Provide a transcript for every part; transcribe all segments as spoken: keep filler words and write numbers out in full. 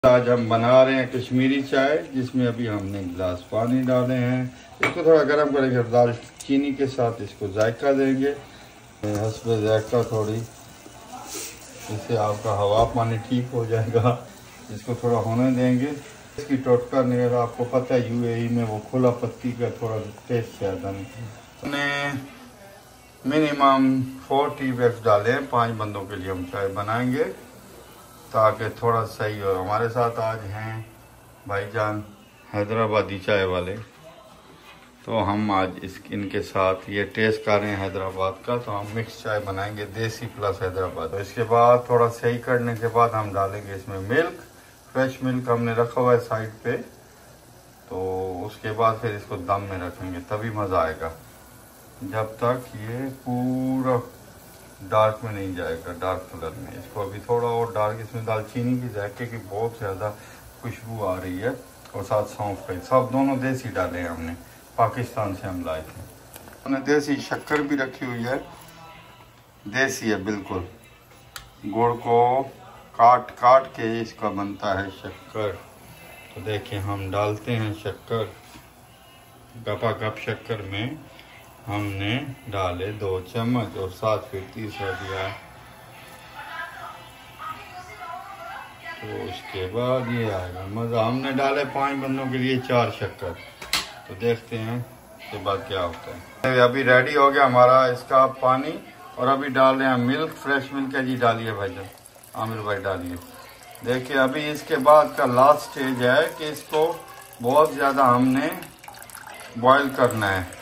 आज हम बना रहे हैं कश्मीरी चाय, जिसमें अभी हमने गिलास पानी डाले हैं। इसको थोड़ा गर्म करेंगे, दाल चीनी के साथ इसको जायका देंगे, हस्ब जायका थोड़ी, इससे आपका हवा पानी ठीक हो जाएगा। इसको थोड़ा होने देंगे। इसकी टोटका नहीं, आपको पता है यूएई में वो खुला पत्ती का थोड़ा टेस्ट ज़्यादा नहीं। हमने मिनिमम फोर टी बैग्स डाले हैं, पाँच बंदों के लिए हम चाय बनाएंगे ताकि थोड़ा सही हो। हमारे साथ आज हैं भाईजान हैदराबादी चाय वाले, तो हम आज इस इनके साथ ये टेस्ट कर रहे हैं हैदराबाद का। तो हम मिक्स चाय बनाएंगे, देसी प्लस हैदराबाद। तो इसके बाद थोड़ा सही करने के बाद हम डालेंगे इसमें मिल्क, फ्रेश मिल्क हमने रखा हुआ है साइड पे। तो उसके बाद फिर इसको दम में रखेंगे, तभी मज़ा आएगा, जब तक ये पूरा डार्क में नहीं जाएगा, डार्क कलर में। इसको अभी थोड़ा और डार्क, इसमें दालचीनी की जायके की बहुत ज़्यादा खुशबू आ रही है, और साथ सौंफ का। सब दोनों देसी डाले हैं हमने, पाकिस्तान से हम लाए थे। हमने देसी शक्कर भी रखी हुई है, देसी है बिल्कुल। गुड़ को काट काट के इसका बनता है शक्कर। तो देखिए हम डालते हैं शक्कर, गपा गप शक्कर में हमने डाले दो चम्मच, और साथ फिर तीसरा दिया। तो उसके बाद ये आएगा मज़ा। हमने डाले पांच बंदों के लिए चार शक्कर। तो देखते हैं इसके बाद क्या होता है। अभी रेडी हो गया हमारा इसका पानी, और अभी डाल रहे हैं मिल्क, फ्रेश मिल्क है जी। डालिए भाईजान, आमिर भाई डालिए। देखिए अभी इसके बाद का लास्ट स्टेज है कि इसको बहुत ज़्यादा हमने बॉईल करना है।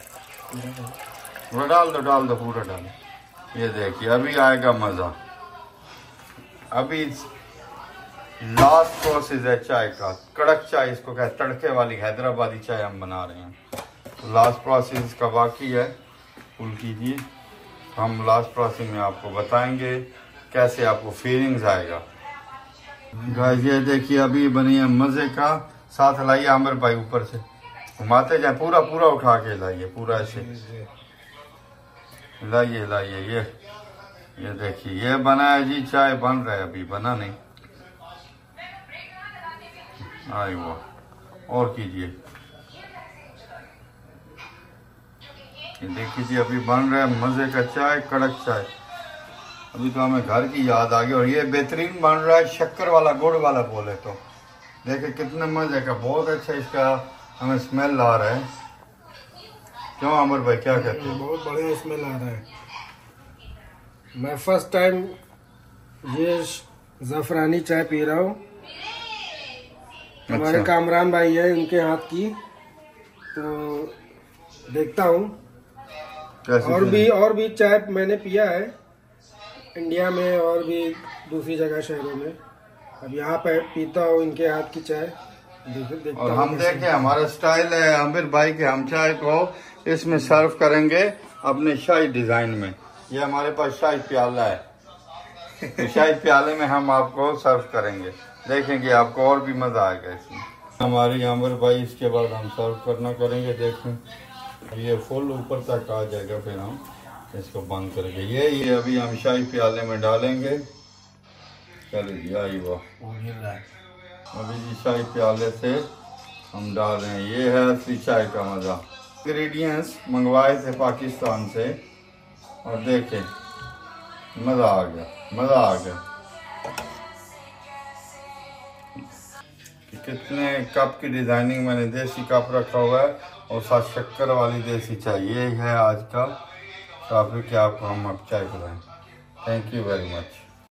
वो डाल दो डाल दो पूरा डाल। ये देखिए अभी आएगा मज़ा। अभी लास्ट प्रोसेस है चाय का, कड़क चाय इसको कहते, तड़के वाली हैदराबादी चाय हम बना रहे हैं। तो लास्ट प्रोसेस इसका बाकी है, फुल कीजिए। हम लास्ट प्रोसेस में आपको बताएंगे कैसे आपको फीलिंग्स आएगा। गाइस ये देखिए अभी बनी है मज़े का। साथ लाइए आमिर भाई, ऊपर से घुमाते जाए, पूरा पूरा उठा के लाइए, पूरा ऐसे लाइए लाइए। ये ये देखिए ये बना है जी, चाय बन रहा है, अभी बना नहीं। आई वो और कीजिए, ये देखिए जी अभी बन रहा है मज़े का चाय, कड़क चाय। अभी तो हमें घर की याद आ गई। और ये बेहतरीन बन रहा है, शक्कर वाला, गुड़ वाला बोले तो। देखिए कितने मज़े का, बहुत अच्छा इसका हमें स्मेल आ रहा है। क्यों अमर भाई क्या कहते हैं? बहुत बढ़िया स्मेल आ रहा है। मैं फर्स्ट टाइम ये ज़फ़रानी चाय पी रहा हूँ। अच्छा। हमारे कामरान भाई है, उनके हाथ की। तो देखता हूँ। और भी और भी चाय मैंने पिया है इंडिया में और भी दूसरी जगह शहरों में। अब यहाँ पे पीता हूँ इनके हाथ की चाय। देख, और हम देखें हमारा स्टाइल है आमिर भाई के, हम चाय को इसमें सर्व करेंगे अपने शाही डिजाइन में। ये हमारे पास शाही प्याला है, तो शाही प्याले में हम आपको सर्व करेंगे, देखेंगे आपको और भी मजा आएगा इसमें। हमारे आमिर भाई इसके बाद हम सर्व करना करेंगे। देखें ये फुल ऊपर तक आ जाएगा, फिर हम इसको बंद करेंगे। ये ये अभी हम शाही प्याले में डालेंगे। चलिए आई वाह, अभी जी शाही प्याले से हम डाल रहे हैं। ये है असली चाय का मज़ा। इंग्रेडिएंट्स मंगवाए थे पाकिस्तान से, और देखें मज़ा आ गया, मज़ा आ गया। कितने कप की डिज़ाइनिंग, मैंने देसी कप रखा हुआ है, और साथ शक्कर वाली देसी चाय। ये है आज का टॉपिक कि आपको हम अब चाय पिलाएं। Thank you very much.